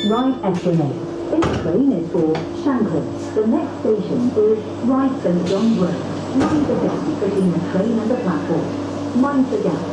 Ryde estimate. This train is for Shanklin. The next station is Ryde St John's Road. Mind the gap between the train and the platform. Mind the gap.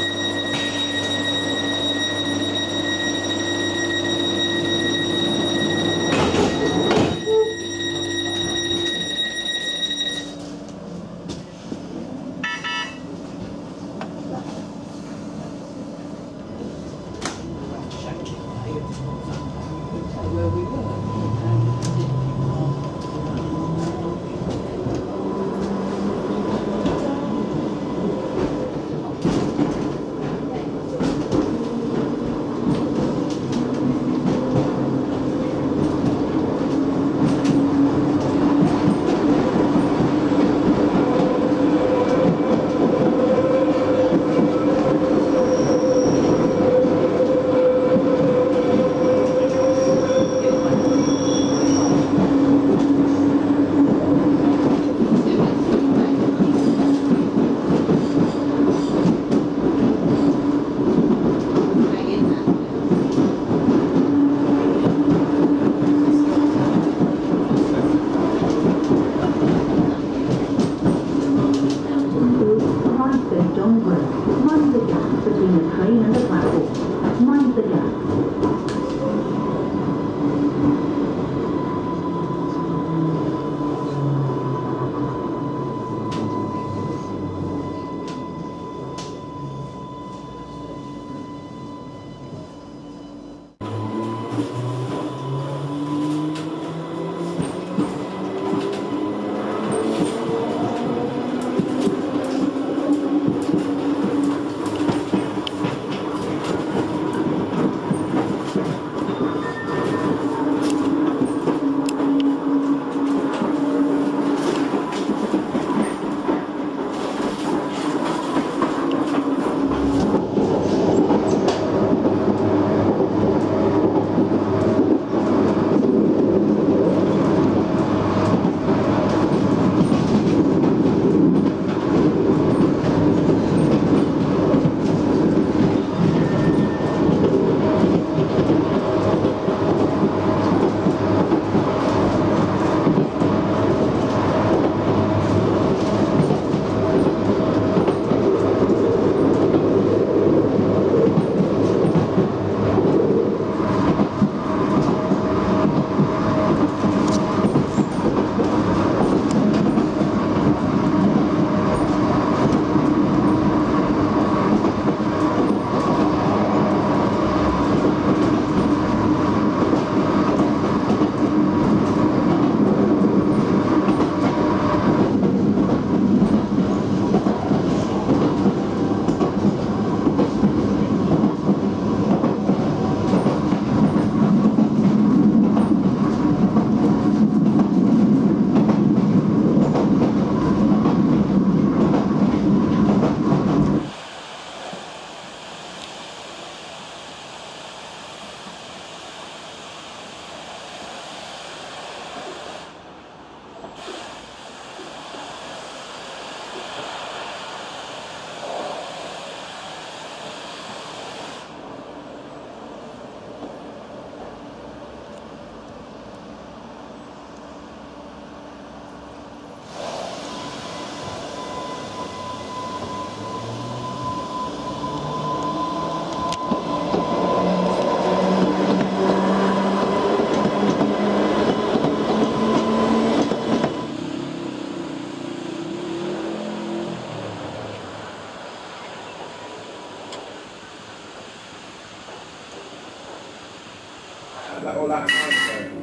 all that time ago.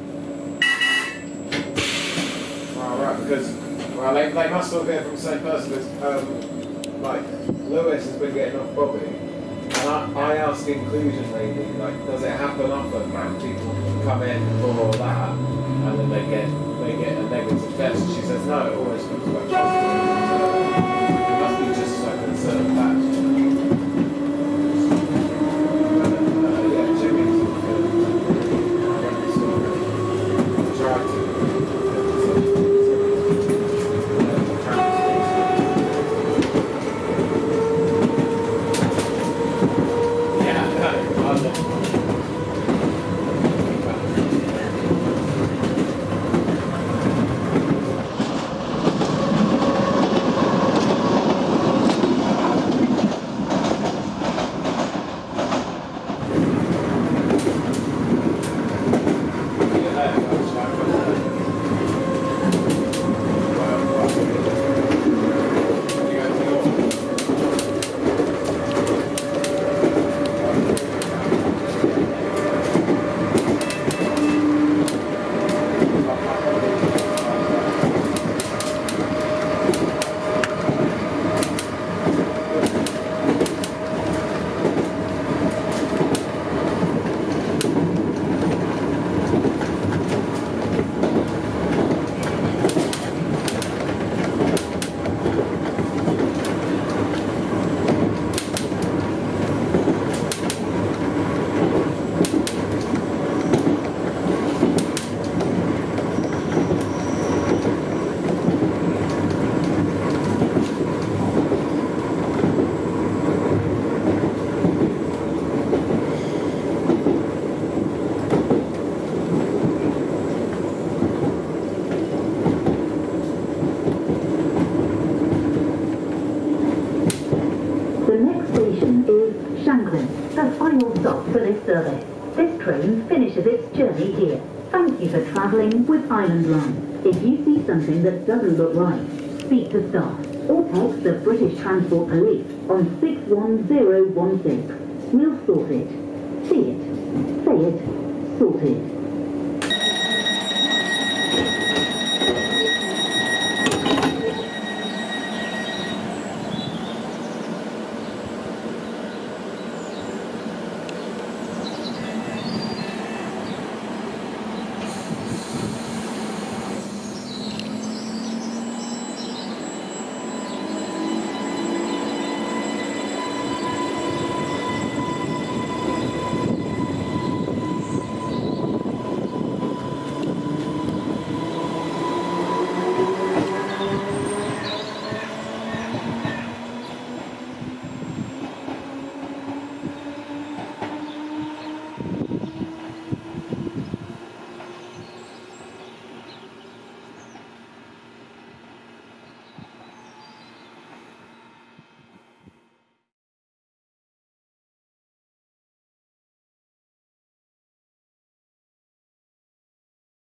Oh, right, because, well, they must all get from the same person, because, like, Lewis has been getting off Bobby, and I asked the inclusion lady, like, does it happen often that people come in for that, and then they get a negative test? She says, no, it always comes back positive. It must be just like a certain batch. service. This train finishes its journey here. Thank you for travelling with Island Line. If you see something that doesn't look right, speak to staff or text the British Transport Police on 61016. We'll sort it. See it. Say it. Sorted.